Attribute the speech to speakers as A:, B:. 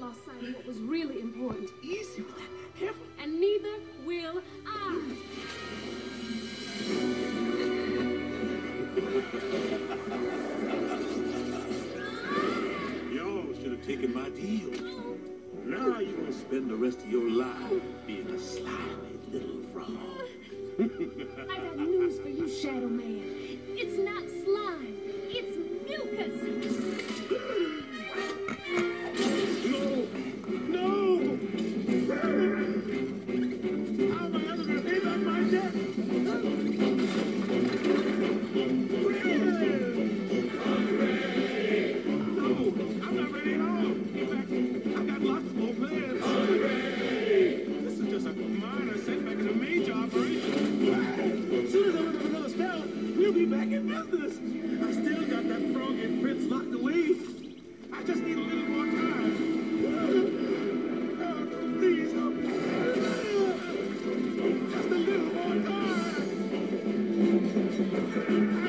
A: lost sight of what was really important.
B: Easy with that. Careful.
A: And neither will I.
B: Y'all should have taken my deal. Now you're going to spend the rest of your life being a slimy little frog.
A: I got news for you, Shadow Man. It's not slime. It's mucus.
B: No! How am I ever going to pay back my debt? No, I'm not ready at all. In fact, I got lots more plans. This is just a minor setback in a major operation. As soon as I run up another spell, we'll be back in business. I still got that frog and Prince locked away. I just need a little more time. Please help me. Just a little more time.